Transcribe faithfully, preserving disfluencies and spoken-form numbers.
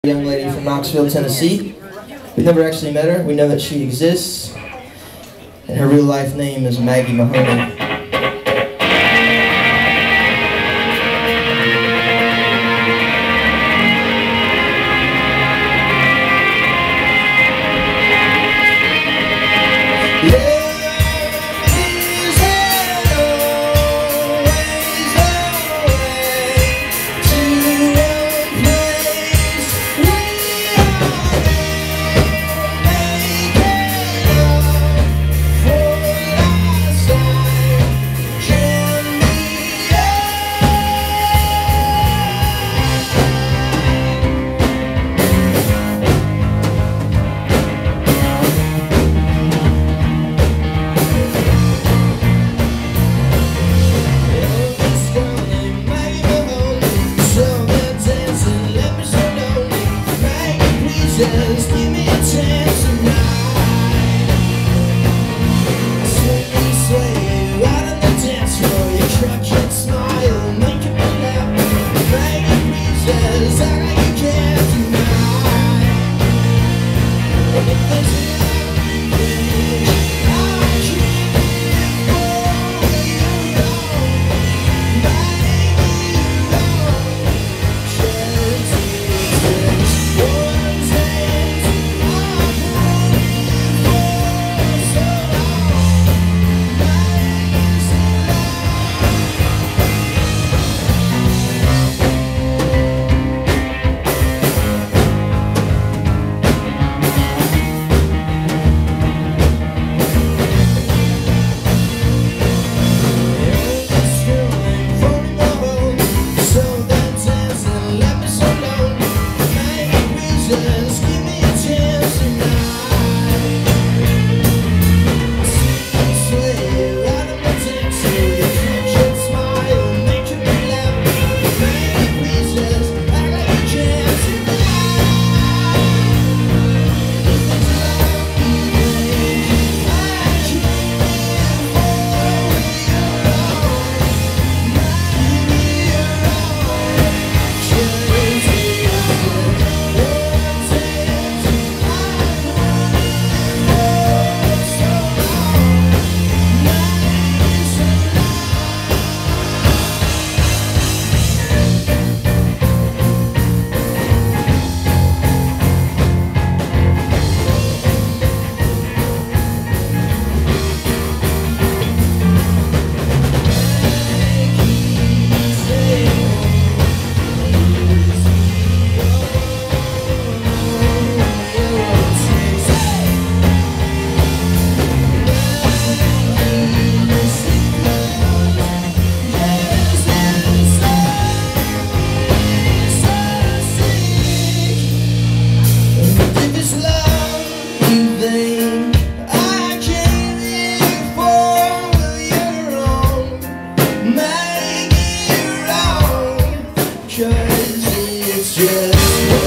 Young lady from Knoxville, Tennessee. We've never actually met her. We know that she exists, and her real life name is Maggie Mahoney. Just give me a chance tonight. Swing, sway, right on the dance floor. You crack and smile, make me laugh. Maggie, please just act like you can tonight. And if there's anything I can do for you, Maggie, just this one day. Just give me a chance tonight. Sway right on the dance floor. You catch and smile, make me laugh. Maggie, please just act like you can tonight. If there's anything I can do for you, Maggie, you're all just Cause it's just